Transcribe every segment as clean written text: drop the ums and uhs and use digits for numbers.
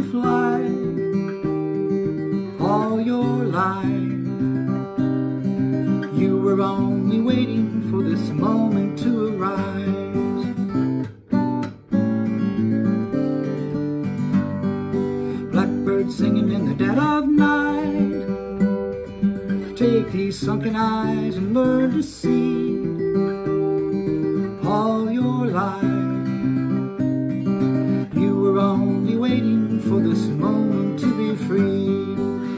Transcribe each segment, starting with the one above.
fly all your life. You were only waiting for this moment to arise. Blackbird singing in the dead of night, take these sunken eyes and learn to see. All your life you were only waiting for this moment to be free.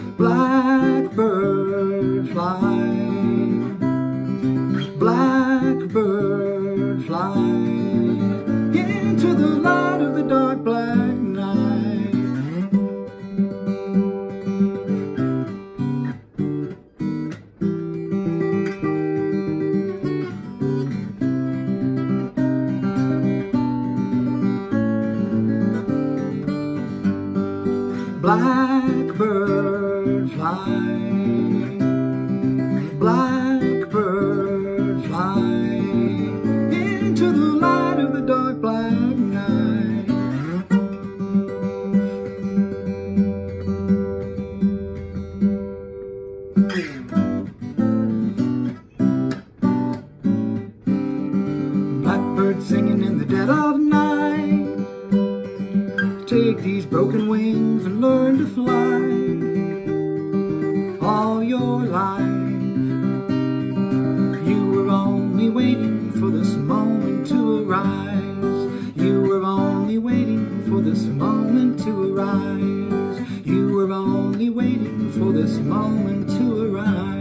Blackbird fly, blackbird fly into the light of the dark black night. Blackbird fly, blackbird fly into the light of the dark black night. Blackbird singing in the dead of night, take these broken wings and learn to fly. All your life you were only waiting for this moment to arise. You were only waiting for this moment to arise. You were only waiting for this moment to arise.